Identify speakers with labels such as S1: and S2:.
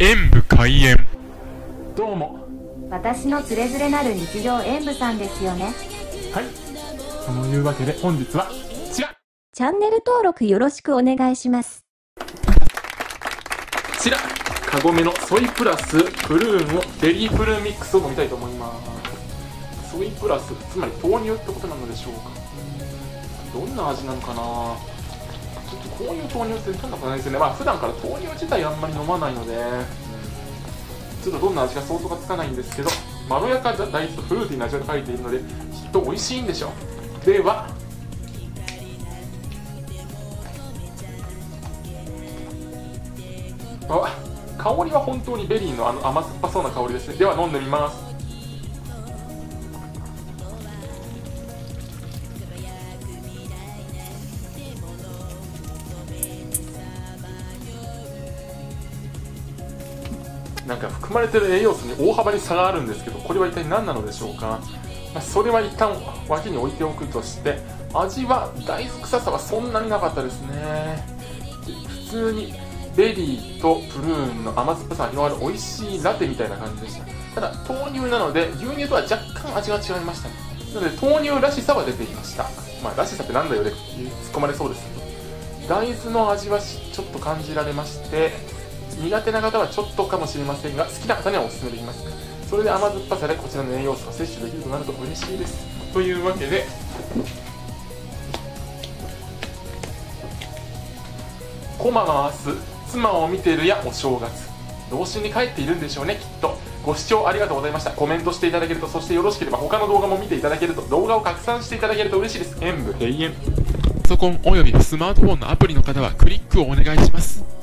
S1: 演武開演。
S2: どうも。
S3: 私のつれづれなる日常演武さんですよね。
S2: はい。そのいうわけで本日はこちら。
S3: チャンネル登録よろしくお願いします。
S2: こちら、カゴメのソイプラスプルーンをベリープルーンミックスを飲みたいと思います。ソイプラス、つまり豆乳ってことなのでしょうか。どんな味なのかな。ちょっとこういう豆乳って飲んだことないですよね。まあ普段から豆乳自体あんまり飲まないので、ちょっとどんな味か想像がつかないんですけど、まろやか大豆とフルーティーな味が書いているのできっと美味しいんでしょう。では香りは本当にベリーの甘酸っぱそうな香りですね。では飲んでみます。なんか含まれている栄養素に大幅に差があるんですけど、これは一体何なのでしょうか。それは一旦脇に置いておくとして、味は大豆臭さはそんなになかったですね。普通にベリーとプルーンの甘酸っぱさが広がる美味しいラテみたいな感じでした。ただ豆乳なので牛乳とは若干味が違いましたね。なので豆乳らしさは出ていました。まあらしさってなんだよねって突っ込まれそうですけど、大豆の味はちょっと感じられまして、苦手な方はちょっとかもしれませんが、好きな方にはおすすめできます。それで甘酸っぱさでこちらの栄養素が摂取できるとなると嬉しいです。というわけでコマ回す妻を見てるやお正月、童心に帰っているんでしょうね、きっと。ご視聴ありがとうございました。コメントしていただけると、そしてよろしければ他の動画も見ていただけると、動画を拡散していただけると嬉しいです。演武閉園。
S1: パソコンおよびスマートフォンのアプリの方はクリックをお願いします。